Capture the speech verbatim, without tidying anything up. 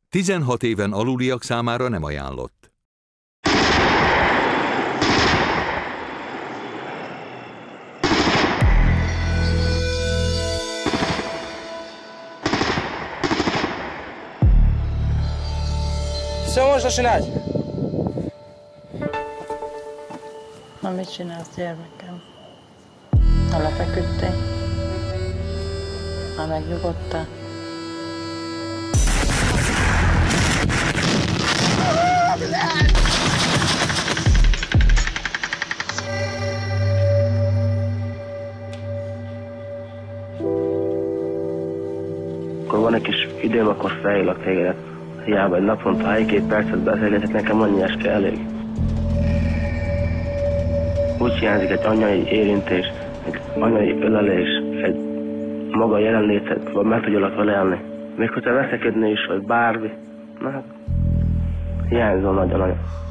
tizenhat éven aluliak számára nem ajánlott. Szóval most csinálj! Na, mit csinálsz, gyermekem? Na, lefeküdtél? Na, megnyugodtál? Akkor van egy kis időm, akkor felhívlak tégedet. Hiába egy naponta egy-két percet beszélgetek, nekem annyi eske elég. Úgy hiányzik egy anyai érintés, egy anyai ölelés, egy maga jelenlétet, vagy meg tudjalak vele élni. Még hogyha veszekedni is, vagy bármi, na hát hiányzom nagyon-nagyon.